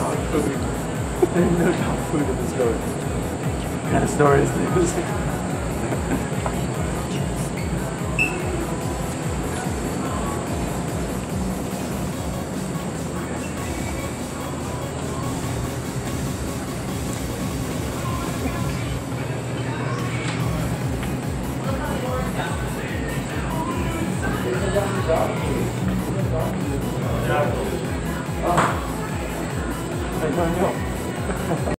dog food. There's no dog food in the store. What kind of store is this? I don't know.